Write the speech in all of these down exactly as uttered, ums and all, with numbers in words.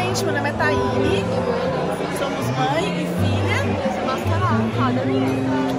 gente, meu nome é Taíne. Somos mãe e filha. Essa máscara, roda minha.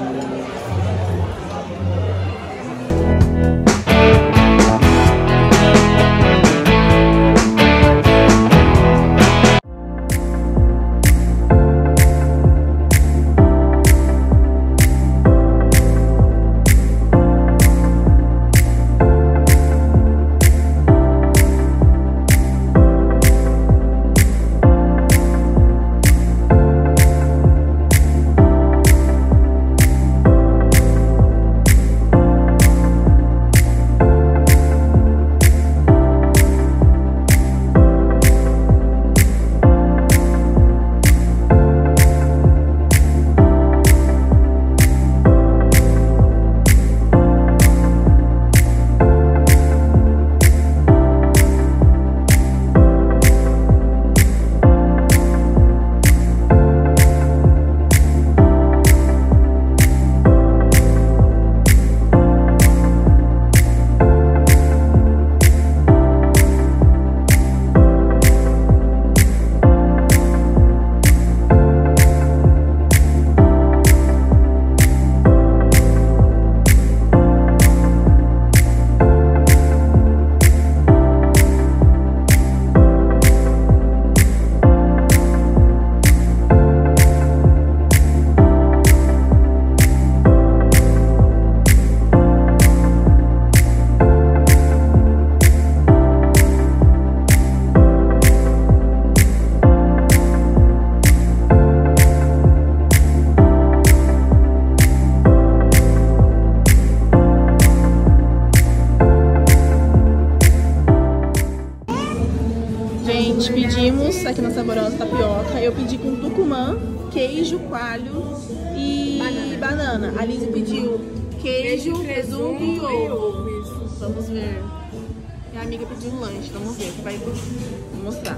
Gente, pedimos aqui na Saborosa Tapioca. Eu pedi com tucumã, queijo, coalho e banana. banana. A Lizy pediu queijo, presunto e ovo. Isso. Vamos ver. Minha amiga pediu um lanche. Vamos ver o que vai vou mostrar.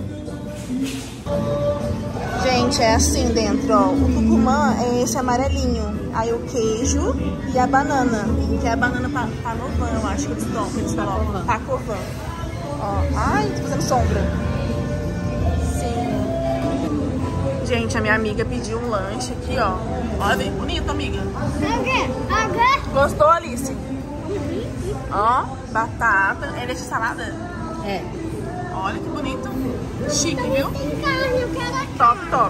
Gente, é assim dentro, ó. O tucumã é esse amarelinho. Aí o queijo e a banana. Que é a banana panovan, eu acho que eles tomam. Eles falam pacovan. Ó. Ai, tô fazendo sombra. Gente, a minha amiga pediu um lanche aqui, ó. Olha bem bonito, amiga. Gostou, Alice? Ó, batata. É de salada? É. Olha que bonito. Chique, viu? Top, top.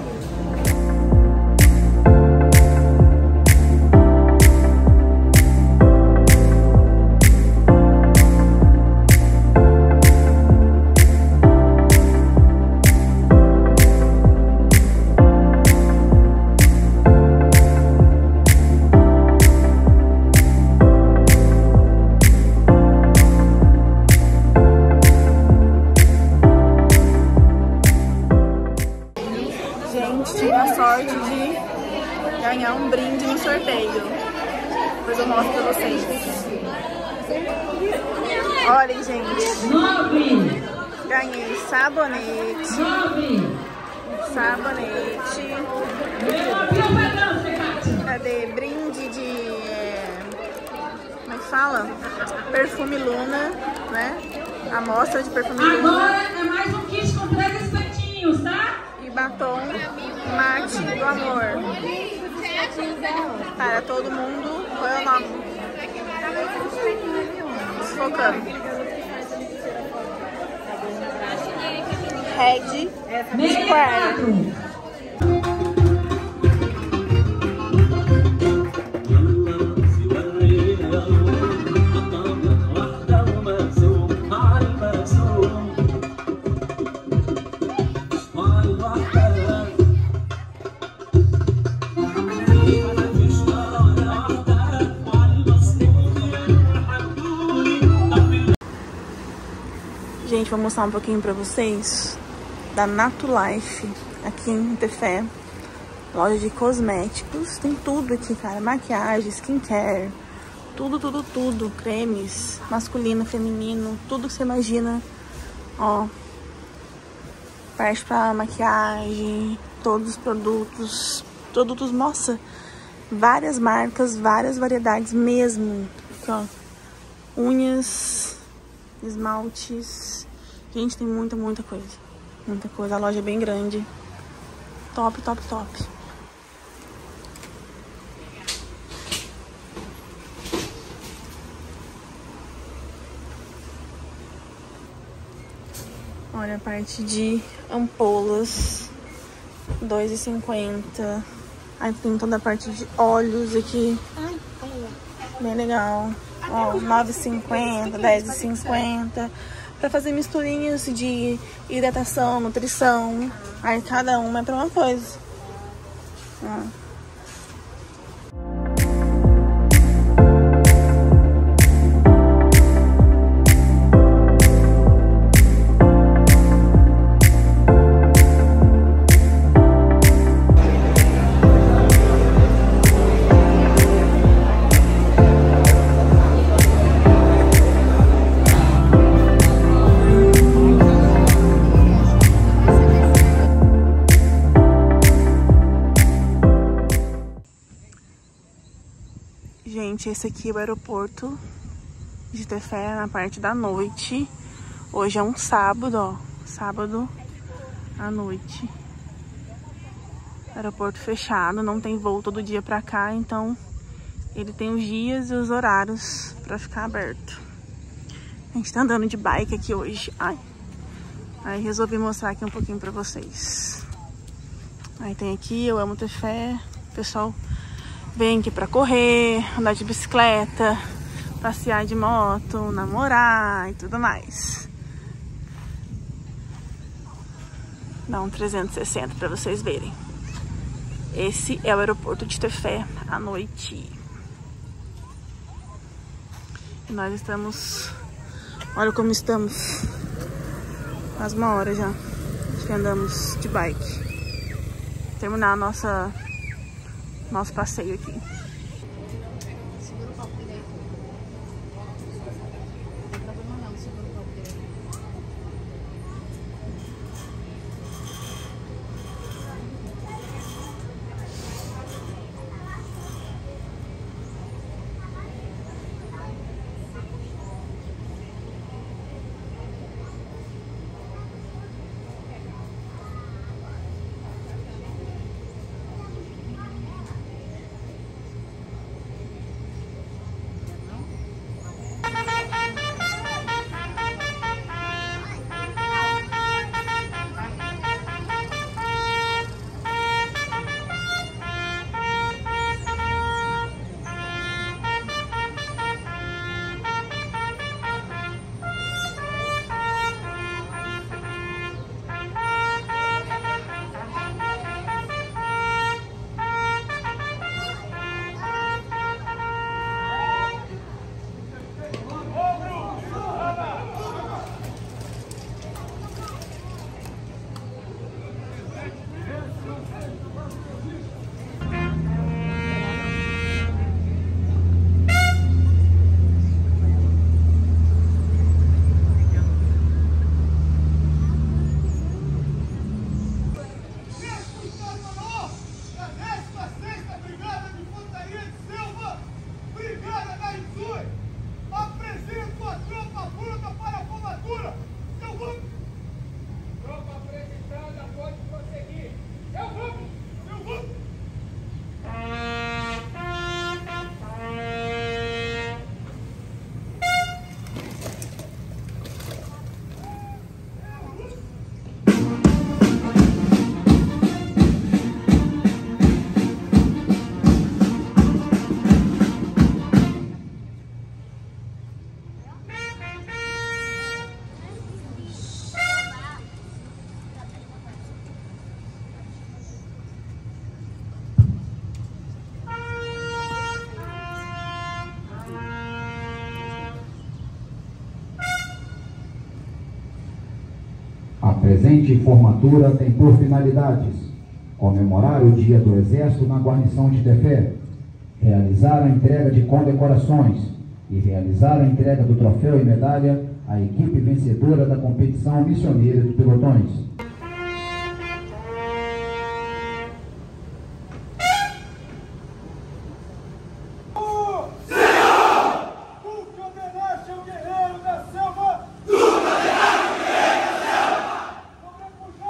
Tive a sorte de ganhar um brinde no sorteio. Depois eu mostro pra vocês. Olhem, gente. Nove. Ganhei sabonete. Nove. Sabonete. Cadê? Brinde de... É, como é que fala? Perfume Luna, né? Amostra de perfume Luna. Agora é mais um kit com três espetinhos, tá? Batom Mate do Amor. Para todo mundo. Qual é o nome? Desfocando. Red Square. Gente, vou mostrar um pouquinho pra vocês da Natulife, aqui em Tefé. Loja de cosméticos. Tem tudo aqui, cara. Maquiagem, skincare. Tudo, tudo, tudo. Cremes, masculino, feminino. Tudo que você imagina. Ó. Parte pra maquiagem. Todos os produtos. Produtos, nossa. Várias marcas, várias variedades mesmo. Aqui, ó. Unhas, esmaltes. Gente, tem muita, muita coisa. Muita coisa, a loja é bem grande. Top, top, top. Olha a parte de ampolas, dois e cinquenta. Aí tem toda a parte de óleos aqui. Bem legal. Ó, nove e cinquenta, dez e cinquenta. Pra fazer misturinhas de hidratação, nutrição. Aí cada uma é pra uma coisa. Ó. Gente, esse aqui é o aeroporto de Tefé na parte da noite. Hoje é um sábado, ó. Sábado à noite. Aeroporto fechado, não tem voo todo dia pra cá, então ele tem os dias e os horários pra ficar aberto. A gente tá andando de bike aqui hoje. Ai. Aí resolvi mostrar aqui um pouquinho pra vocês. Aí tem aqui, eu amo Tefé. O pessoal vem aqui pra correr, andar de bicicleta, passear de moto, namorar e tudo mais. Dá um trezentos e sessenta pra vocês verem. Esse é o aeroporto de Tefé à noite. E nós estamos... Olha como estamos. Quase uma hora já que andamos de bike. Terminar a nossa... nosso passeio aqui. A presente formatura tem por finalidades comemorar o Dia do Exército na guarnição de Tefé, realizar a entrega de condecorações e realizar a entrega do troféu e medalha à equipe vencedora da competição missioneira de pelotões. Vamos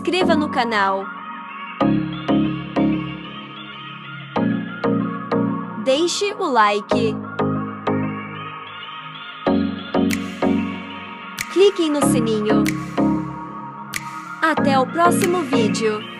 inscreva no canal. Deixe o like. Clique no sininho. Até o próximo vídeo.